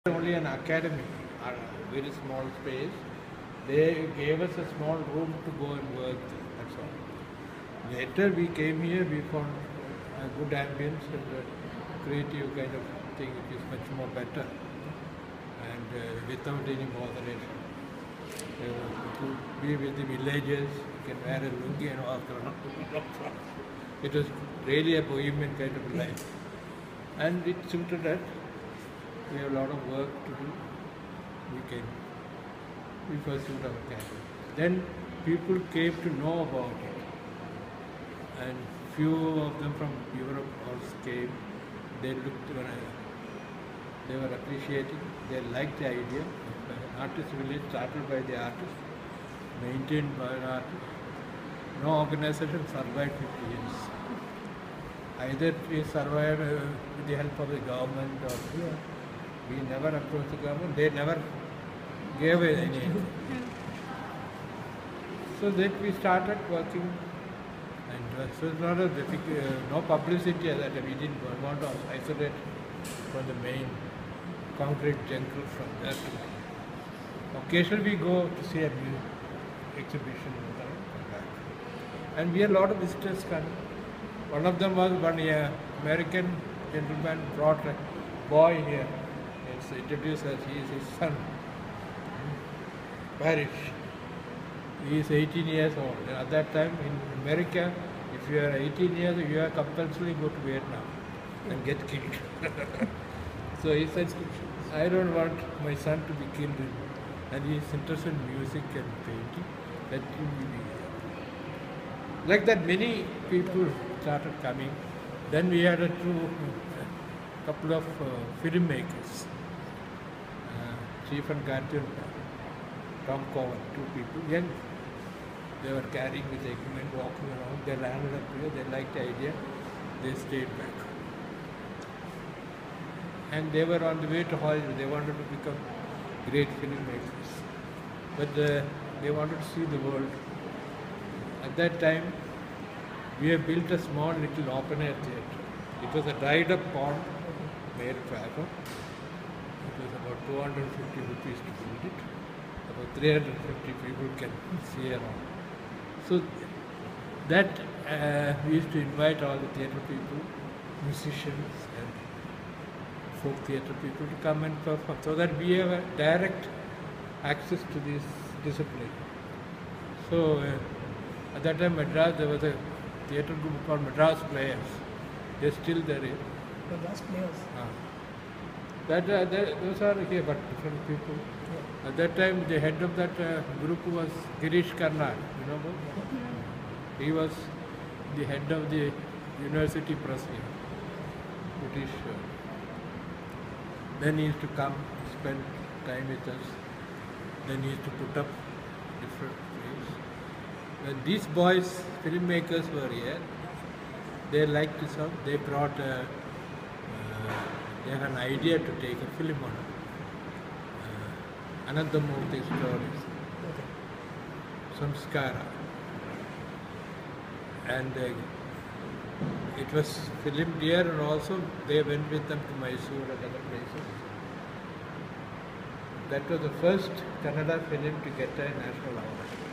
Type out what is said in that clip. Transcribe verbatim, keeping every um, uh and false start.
Only an academy, a very small space. They gave us a small room to go and work. That's all. Later we came here, we found a good ambience and a creative kind of thing, which is much more better and uh, without any moderation. Uh, to be with the villagers, you can wear a lungi and walk around. It was really a bohemian kind of life, and it suited us. We have a lot of work to do. We came, we pursued our career. Then people came to know about it, and few of them from Europe also came. They looked, they were appreciating, they liked the idea. Artist village started by the artist, maintained by an artist. No organization survived fifty years. Either we survived uh, with the help of the government or yeah. We never approached the government, they never gave any. So that we started working, and uh, so it's not a difficult, uh, no publicity that we didn't want to isolate from the main concrete jungle from there to. Occasionally we go to see a new exhibition and come back. And we had a lot of visitors coming. One of them was one uh, American gentleman brought a boy here. He introduced us, he is his son, Parish. He is eighteen years old. At that time in America, if you are eighteen years, you are compulsory go to Vietnam and get killed. So he said, I don't want my son to be killed. And he is interested in music and painting. Let him be here. Like that, many people started coming. Then we had a two, a couple of uh, filmmakers. Chief and Guardian, Tom Cowan, two people, young. They were carrying with equipment, walking around. They landed up here, they liked the idea, they stayed back. And they were on the way to Hollywood, they wanted to become great filmmakers. But uh, they wanted to see the world. At that time, we have built a small little open-air theatre. It was a dried-up pond made of paper. It was about two hundred fifty rupees to build it. About three hundred fifty people can see around. So that uh, we used to invite all the theatre people, musicians and folk theatre people to come and perform, so that we have a direct access to this discipline. So uh, at that time Madras, there was a theatre group called Madras Players. They're still there. Madras Players? Uh, That, uh, that, those are here, but different people. Yeah. At that time, the head of that uh, group was Girish Karnal, you know about that? Mm-hmm. He was the head of the university press here, British. Uh, then he used to come, spend time with us. Then he used to put up different things. When these boys, filmmakers were here, they liked this out. They brought a uh, They had an idea to take a film on it. Uh, Anandamurthy stories, okay. Samskara. And uh, it was filmed here, and also they went with them to Mysore and other places. That was the first Kannada film to get a national award.